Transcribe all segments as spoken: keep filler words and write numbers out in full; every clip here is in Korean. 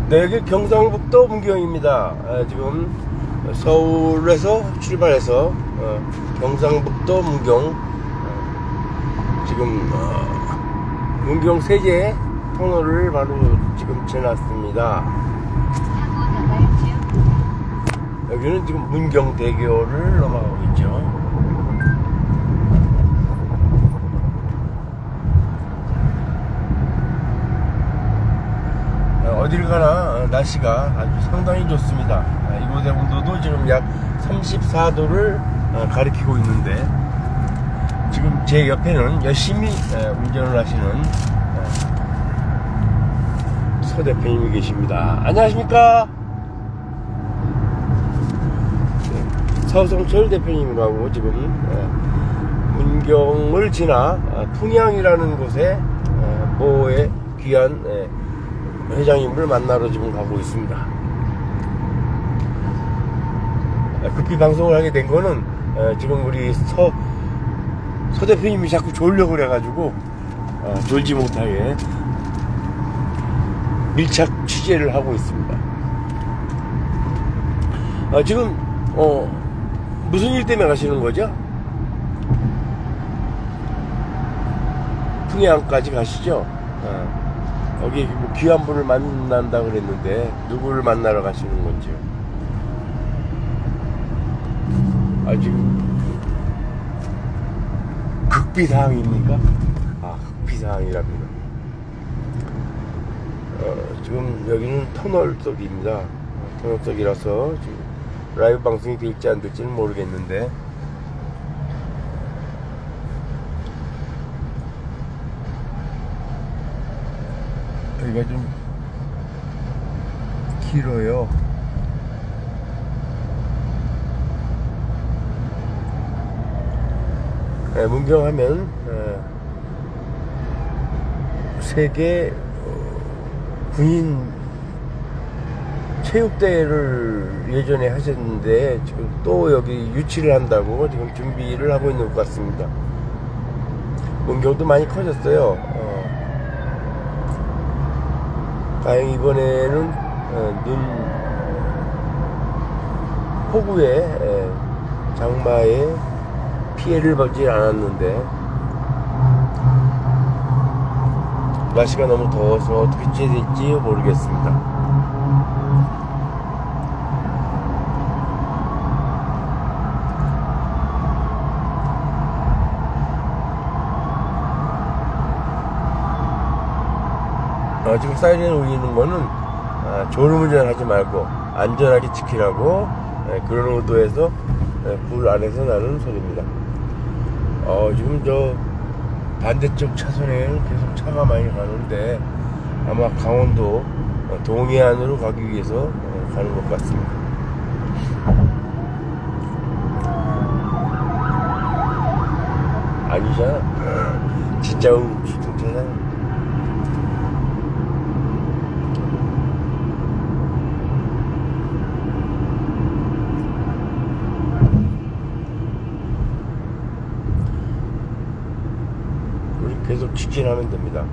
네, 여기 경상북도 문경입니다. 아, 지금 서울에서 출발해서 어, 경상북도 문경, 어, 지금 어, 문경 세제 터널을 바로 지금 지났습니다. 여기는 지금 문경대교를 넘어가고 있죠. 어딜 가나 날씨가 아주 상당히 좋습니다. 이곳의 온도도 지금 약 삼십사 도를 가리키고 있는데, 지금 제 옆에는 열심히 운전을 하시는 서 대표님이 계십니다. 안녕하십니까? 서성철 대표님하고 지금 문경을 지나 풍양이라는 곳에 모의 귀한 회장님을 만나러 지금 가고 있습니다. 급히 방송을 하게 된 거는 지금 우리 서, 서 대표님이 자꾸 졸려고 그래가지고 졸지 못하게 밀착 취재를 하고 있습니다. 지금 어, 무슨 일 때문에 가시는 거죠? 풍양까지 가시죠? 여기 뭐 귀한 분을 만난다 그랬는데 누구를 만나러 가시는 건지요? 아, 지금 극비사항입니까? 아, 극비사항이랍니다. 어, 지금 여기는 터널 속입니다. 터널 속이라서 지금 라이브 방송이 될지 안 될지는 모르겠는데, 여기가 좀 길어요. 네, 문경 하면 네, 세계 군인 체육대회를 예전에 하셨는데 지금 또 여기 유치를 한다고 지금 준비를 하고 있는 것 같습니다. 문경도 많이 커졌어요. 어, 다행히 이번에는 어, 눈 폭우에 에, 장마에 피해를 받지 않았는데, 날씨가 너무 더워서 어떻게 지내야 될지 모르겠습니다. 어, 지금 사이렌 울리는 거는 아, 졸음운전 하지 말고 안전하게 지키라고, 예, 그런 의도에서 예, 불 안에서 나는 소리입니다. 어, 지금 저 반대쪽 차선에는 계속 차가 많이 가는데 아마 강원도 동해안으로 가기 위해서 어, 가는 것 같습니다. 아니잖아. 진짜 주통차잖아. 계속 직진하면 됩니다.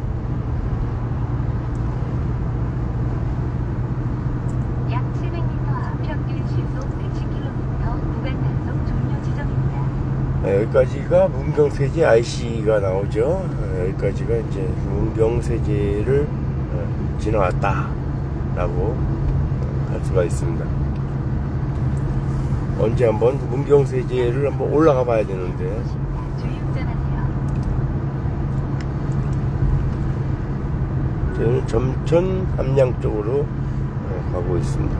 약 칠백 미터 앞 평균 시속 백십 킬로미터 구간 단속 종료 지점입니다. 네, 여기까지가 문경세제 아이씨가 나오죠. 네, 여기까지가 이제 문경세제를 네, 지나왔다 라고 할 수가 있습니다. 언제 한번 문경세제를 한번 올라가 봐야 되는데, 저희는 점천 함양 쪽으로 가고 있습니다.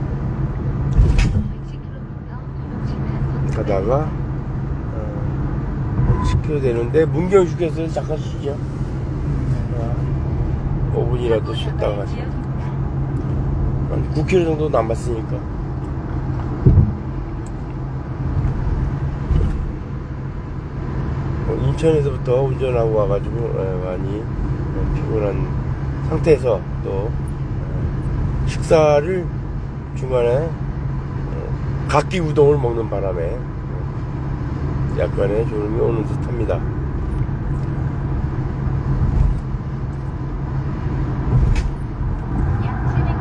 가다가 어, 십 킬로미터 되는데 문경 휴게소에서 잠깐 쉬죠. 오 분이라도 쉬다가 가죠. 한 구 킬로미터 정도 남았으니까. 어, 인천에서부터 운전하고 와가지고 에, 많이 에, 피곤한 상태에서 또 식사를 중간에 각기 우동을 먹는 바람에 약간의 졸음이 오는 듯 합니다. 약 칠백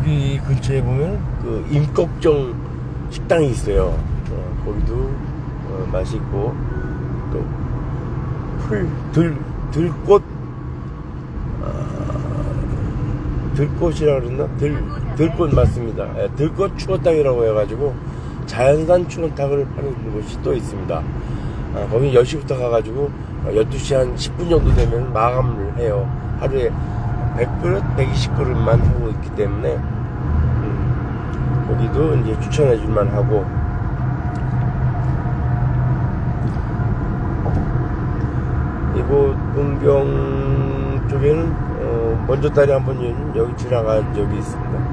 여기 근처에 보면 그 임꺽정 식당이 있어요. 어, 거기도 어, 맛있고 또 풀, 들, 들꽃 아, 들꽃이라 그랬나? 들, 들꽃 맞습니다. 예, 들꽃 추어탕이라고 해가지고 자연산 추어탕을 파는 곳이 또 있습니다. 아, 거기 열 시부터 가가지고 열두 시 한 십 분 정도 되면 마감을 해요. 하루에 백 그릇, 백이십 그릇만 하고 있기 때문에 음, 거기도 이제 추천해 줄만 하고, 이곳 문경 쪽에는 어, 먼저 다리 한번 여기 지나간 적이 있습니다.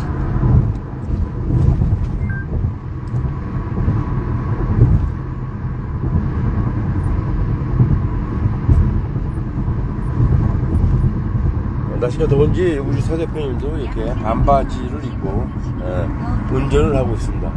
날씨가 더운지 우리 서 대표님도 이렇게 반바지를 입고 예, 운전을 하고 있습니다.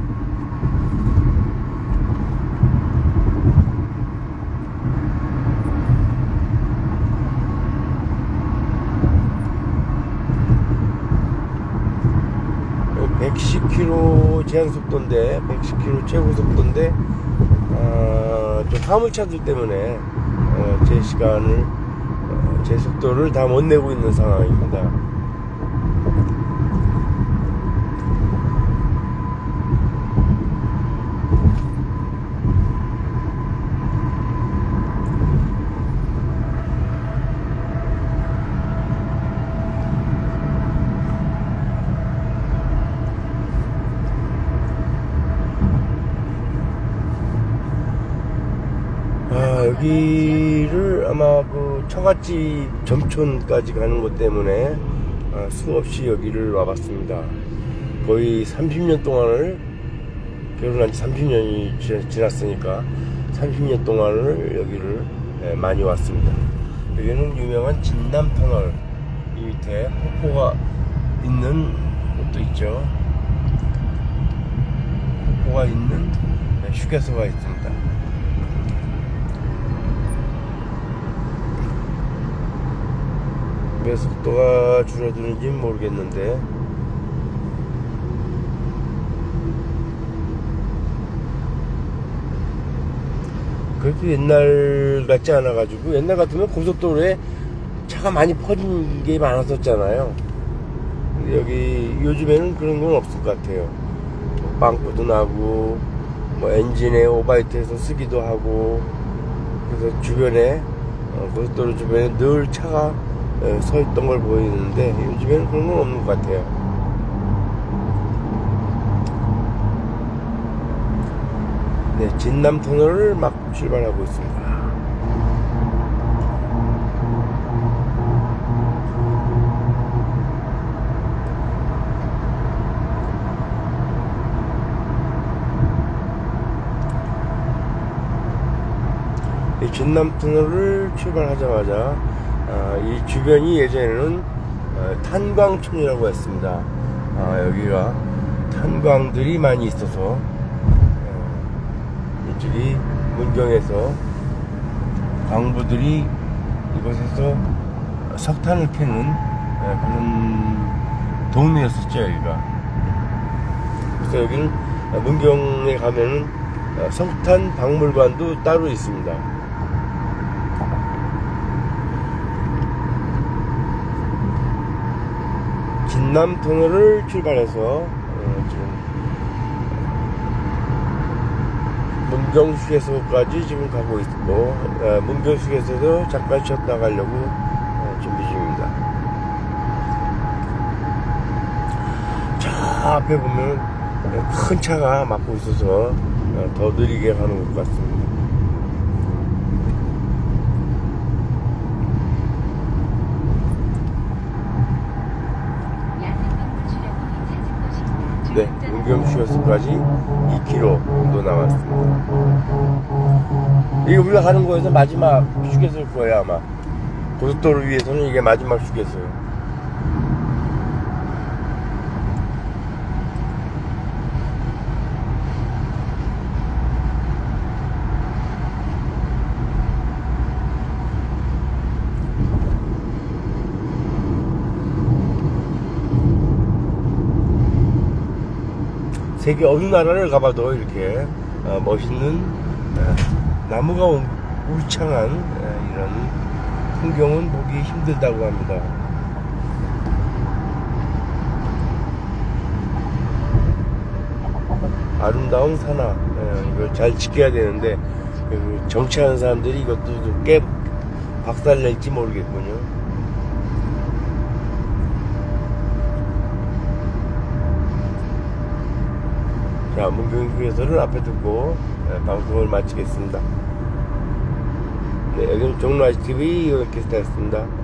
백십 킬로미터 제한속도인데, 백십 킬로미터 최고속도인데, 어, 좀 화물차들 때문에 어, 제 시간을 제 속도를 다 못 내고 있는 상황입니다. 아, 여기를 아마 그 처갓집 점촌까지 가는 것 때문에 아, 수없이 여기를 와봤습니다. 거의 삼십 년 동안을, 결혼한 지 삼십 년이 지났으니까 삼십 년 동안을 여기를 네, 많이 왔습니다. 여기는 유명한 진남터널, 이 밑에 폭포가 있는 곳도 있죠. 폭포가 있는 네, 휴게소가 있습니다. 왜 속도가 줄어드는지 모르겠는데, 그래도 옛날 같지 않아 가지고, 옛날 같으면 고속도로에 차가 많이 퍼진 게 많았었잖아요. 근데 여기 요즘에는 그런 건 없을 것 같아요. 빵꾸도 나고 뭐 엔진에 오바이트해서 쓰기도 하고, 그래서 주변에 어, 고속도로 주변에 늘 차가 서 있던 걸 보이는데, 요즘에는 그런 건 없는 것 같아요. 네, 진남터널을 막 출발하고 있습니다. 이 진남터널을 출발하자마자 아, 이 주변이 예전에는 어, 탄광촌이라고 했습니다. 아, 여기가 탄광들이 많이 있어서 어, 이쪽이 문경에서 광부들이 이곳에서 석탄을 캐는 어, 그런 동네였었죠, 여기가. 그래서 여기는 문경에 가면은 어, 석탄 박물관도 따로 있습니다. 진남터널을 출발해서 어, 지금 문경휴게소까지 지금 가고 있고, 어, 문경휴게소에서 잠깐 쉬었다 가려고 어, 준비 중입니다. 저 앞에 보면 큰 차가 막고 있어서 어, 더 느리게 가는 것 같습니다. 네, 문경휴게소까지 이 킬로미터 정도 남았습니다. 이게 우리가 가는 거에서 마지막 휴게소일 거예요, 아마. 고속도로 위에서는 이게 마지막 휴게소예요. 세계 어느 나라를 가봐도 이렇게 어, 멋있는 어, 나무가 울- 울창한 어, 이런 풍경은 보기 힘들다고 합니다. 아름다운 산화, 어, 이걸 잘 지켜야 되는데 그 정치하는 사람들이 이것도 좀 꽤 박살낼지 모르겠군요. 자, 문경휴게소를 앞에 두고 네, 방송을 마치겠습니다. 네, 여기는 종로아시티비 이렇게 스타였습니다.